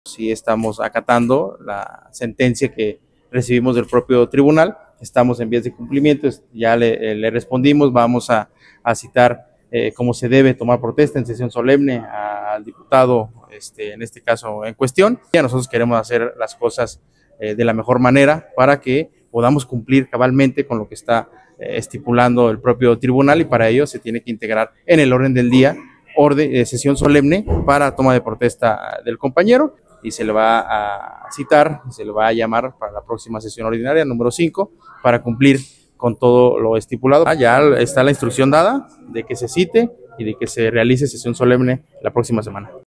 Sí estamos acatando la sentencia que recibimos del propio tribunal, estamos en vías de cumplimiento, ya le respondimos, vamos a citar como se debe tomar protesta en sesión solemne al diputado, en este caso en cuestión. Ya nosotros queremos hacer las cosas de la mejor manera para que podamos cumplir cabalmente con lo que está estipulando el propio tribunal, y para ello se tiene que integrar en el orden del día sesión solemne para toma de protesta del compañero, y se le va a citar, se le va a llamar para la próxima sesión ordinaria número 5 para cumplir con todo lo estipulado. Ya está la instrucción dada de que se cite y de que se realice sesión solemne la próxima semana.